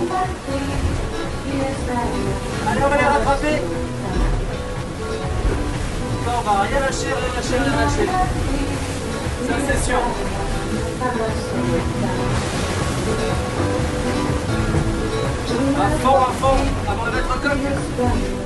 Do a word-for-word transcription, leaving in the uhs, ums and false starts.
Allez, on va les rattraper. Là, on va rien lâcher, rien lâcher, rien lâcher. Ça, c'est sûr. À fond, à fond, avant de mettre le coq.